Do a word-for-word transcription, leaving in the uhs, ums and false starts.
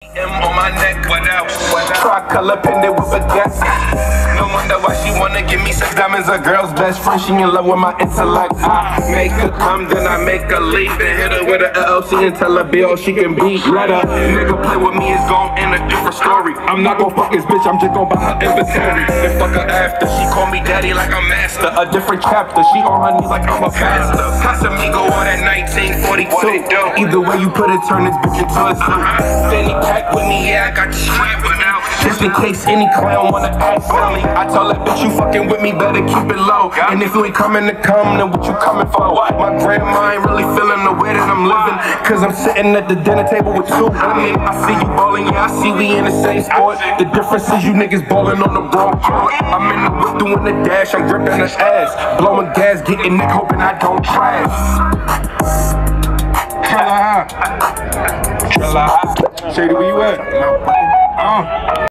M on my neck, what else? Tri-color pendant with a gas. No wonder why she wanna give me six diamonds. A girl's best friend, she in love with my intellect. I make her come, then I make her leave. And hit her with a L L C and tell her bill she can beat. Let a nigga play with me, it's gone in a different story. I'm not gon' fuck this bitch, I'm just gon' buy her inventory. And fuck her after, she call me daddy like I'm master. A different chapter, she on her knees like I'm a pastor. Casamigo on that nineteen forty-two. Either way you put it, turn this bitch into a suit. Fanny pack with me, yeah, I got the strap now. Just in case any clown wanna act silly. I told that bitch you fucking with me, better keep it low. And if you ain't coming to come, then what you coming for? My grandma ain't really feeling the way that I'm living, cause I'm sitting at the dinner table with two women. I see you ballin', yeah, I see we in the same sport. The difference is you niggas ballin' on the wrong court. I'm in the whip doing the dash, I'm gripping the ass, blowing gas, getting Nick, hoping I don't crash. Trilla high. Trilla high. Shady, where you at? Uh.